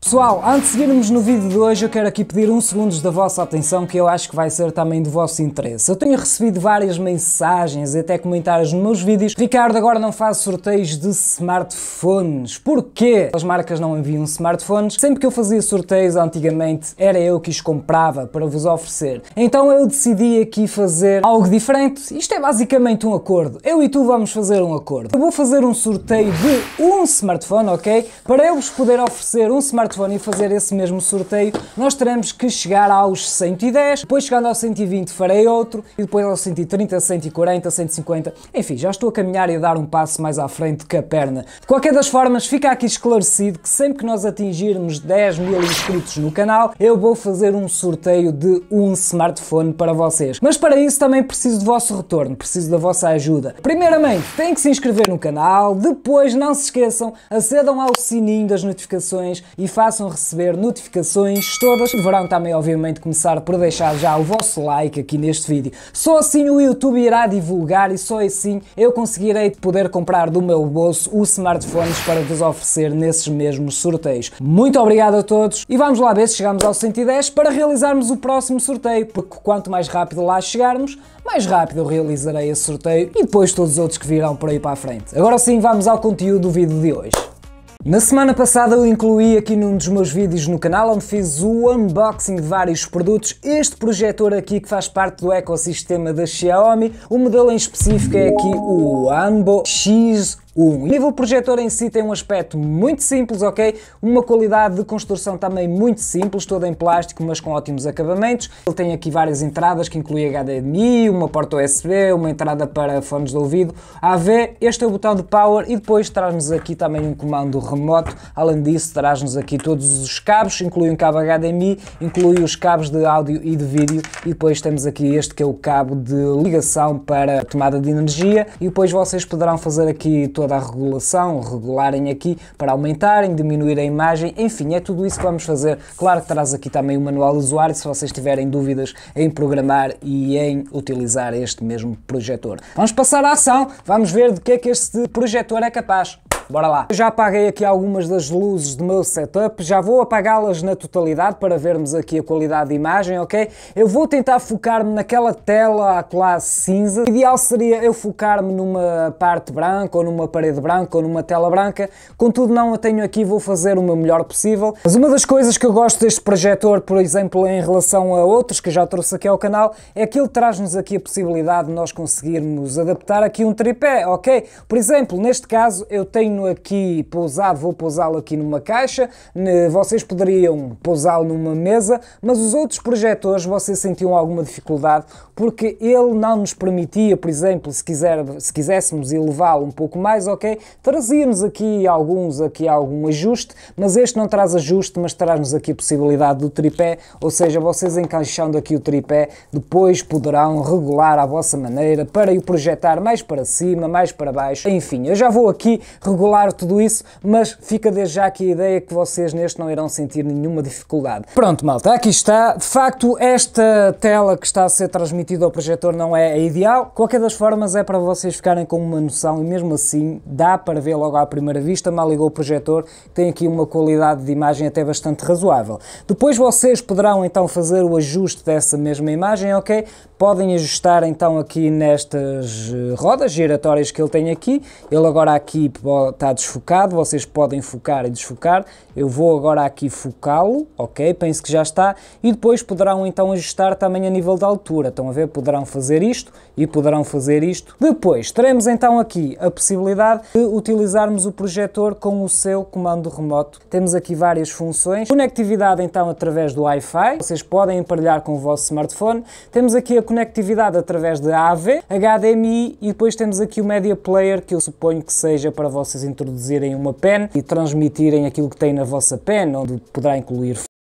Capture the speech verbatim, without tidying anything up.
Pessoal, antes de seguirmos no vídeo de hoje, eu quero aqui pedir uns segundos da vossa atenção, que eu acho que vai ser também do vosso interesse. Eu tenho recebido várias mensagens e até comentários nos meus vídeos: Ricardo, agora não faço sorteios de smartphones. Porquê? As marcas não enviam smartphones. Sempre que eu fazia sorteios antigamente, era eu que os comprava para vos oferecer. Então eu decidi aqui fazer algo diferente. Isto é basicamente um acordo. Eu e tu vamos fazer um acordo. Eu vou fazer um sorteio de um smartphone, ok? Para eu vos poder oferecer um smartphone e fazer esse mesmo sorteio, nós teremos que chegar aos cento e dez, depois chegando aos cento e vinte farei outro, e depois aos cento e trinta, cento e quarenta, cento e cinquenta, enfim, já estou a caminhar e a dar um passo mais à frente que a perna. De qualquer das formas, fica aqui esclarecido que sempre que nós atingirmos dez mil inscritos no canal, eu vou fazer um sorteio de um smartphone para vocês. Mas para isso também preciso do vosso retorno, preciso da vossa ajuda. Primeiramente, têm que se inscrever no canal, depois não se esqueçam, acedam ao sininho das notificações e façam receber notificações todas. Deverão também, obviamente, começar por deixar já o vosso like aqui neste vídeo. Só assim o YouTube irá divulgar e só assim eu conseguirei poder comprar do meu bolso os smartphones para vos oferecer nesses mesmos sorteios. Muito obrigado a todos e vamos lá ver se chegamos aos cento e dez para realizarmos o próximo sorteio, porque quanto mais rápido lá chegarmos, mais rápido eu realizarei esse sorteio e depois todos os outros que virão por aí para a frente. Agora sim, vamos ao conteúdo do vídeo de hoje. Na semana passada eu incluí aqui num dos meus vídeos no canal, onde fiz o unboxing de vários produtos, este projetor aqui que faz parte do ecossistema da Xiaomi. O modelo em específico é aqui o Anbo X um. O nível projetor em si tem um aspecto muito simples, ok? Uma qualidade de construção também muito simples, toda em plástico, mas com ótimos acabamentos. Ele tem aqui várias entradas que inclui H D M I, uma porta U S B, uma entrada para fones de ouvido, A V, este é o botão de power e depois traz-nos aqui também um comando remoto. Além disso, traz-nos aqui todos os cabos, inclui um cabo H D M I, inclui os cabos de áudio e de vídeo e depois temos aqui este que é o cabo de ligação para a tomada de energia e depois vocês poderão fazer aqui toda a regulação, regularem aqui para aumentarem, diminuir a imagem, enfim, é tudo isso que vamos fazer. Claro que traz aqui também o manual de usuário, se vocês tiverem dúvidas em programar e em utilizar este mesmo projetor. Vamos passar à ação, vamos ver de que é que este projetor é capaz. Bora lá! Eu já apaguei aqui algumas das luzes do meu setup, já vou apagá-las na totalidade para vermos aqui a qualidade de imagem, ok? Eu vou tentar focar-me naquela tela à classe cinza. O ideal seria eu focar-me numa parte branca, ou numa parede branca, ou numa tela branca. Contudo, não a tenho aqui, vou fazer o meu melhor possível. Mas uma das coisas que eu gosto deste projetor, por exemplo, em relação a outros que já trouxe aqui ao canal, é que ele traz-nos aqui a possibilidade de nós conseguirmos adaptar aqui um tripé, ok? Por exemplo, neste caso, eu tenho aqui pousado, vou pousá-lo aqui numa caixa, vocês poderiam pousá-lo numa mesa, mas os outros projetores vocês sentiam alguma dificuldade porque ele não nos permitia, por exemplo, se, quiser, se quiséssemos elevá-lo um pouco mais, ok, trazia-nos aqui alguns, aqui algum ajuste, mas este não traz ajuste, mas traz-nos aqui a possibilidade do tripé, ou seja, vocês encaixando aqui o tripé, depois poderão regular à vossa maneira para o projetar mais para cima, mais para baixo, enfim, eu já vou aqui regular tudo isso, mas fica desde já aqui a ideia que vocês neste não irão sentir nenhuma dificuldade. Pronto, malta, aqui está. De facto, esta tela que está a ser transmitida ao projetor não é a ideal. Qualquer das formas é para vocês ficarem com uma noção e mesmo assim dá para ver logo à primeira vista, mal ligou o projetor, tem aqui uma qualidade de imagem até bastante razoável. Depois vocês poderão então fazer o ajuste dessa mesma imagem, ok? Podem ajustar então aqui nestas rodas giratórias que ele tem aqui. Ele agora aqui está desfocado, vocês podem focar e desfocar. Eu vou agora aqui focá-lo, ok? Penso que já está. E depois poderão então ajustar também a nível da altura. Estão a ver? Poderão fazer isto e poderão fazer isto. Depois teremos então aqui a possibilidade de utilizarmos o projetor com o seu comando remoto. Temos aqui várias funções. Conectividade então através do Wi-Fi. Vocês podem emparelhar com o vosso smartphone. Temos aqui a conectividade através de A V, H D M I e depois temos aqui o Media Player, que eu suponho que seja para vocês introduzirem uma pen e transmitirem aquilo que tem na vossa pen, onde poderá incluir